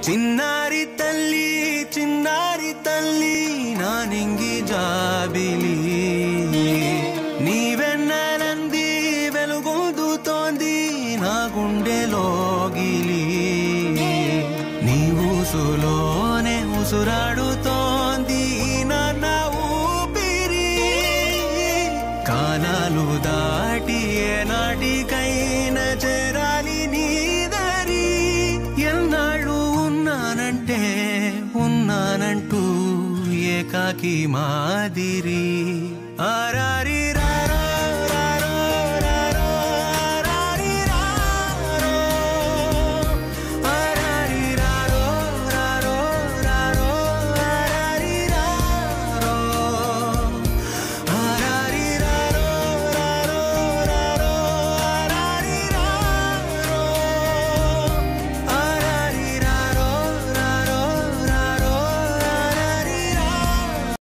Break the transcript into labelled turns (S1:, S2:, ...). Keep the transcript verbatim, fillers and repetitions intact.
S1: చిన్నారి తల్లి చిన్నారి తల్లి నా నింగి జాబిలి నీవెన్నెలంది వెలుగొందుతోంది నా గుండెలోగిలి నీ ఊసులోనే ఉసురాడుతోంది నాన్న ఊపిరి కాలాలు దాటి ఏనాటికైనా చేరాలి నీ దరి ఎన్నాళ్ళు ఉన్నానంటే ఉన్నానంటూ ఏకాకి మాదిరి ఆరారి